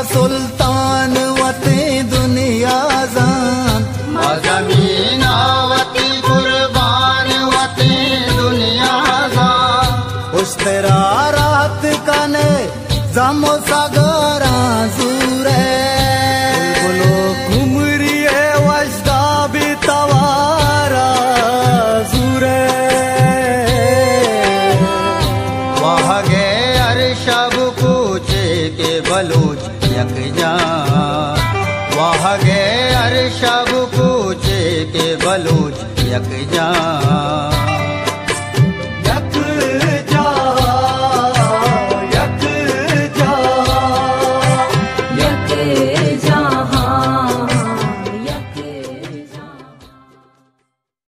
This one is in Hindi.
सुल्तान वते दुनिया जान, मजमीना वती कुर्बान वते दुनिया जान। उस तेरा रात कने जमो सागरा जूरे, बुलबुलो घुमरी है वजदा भी तवारा जूरे। वह गे अरशब पूछे के बलूच यकजा, वह गे अरशब पूछे के बलूच यकजा।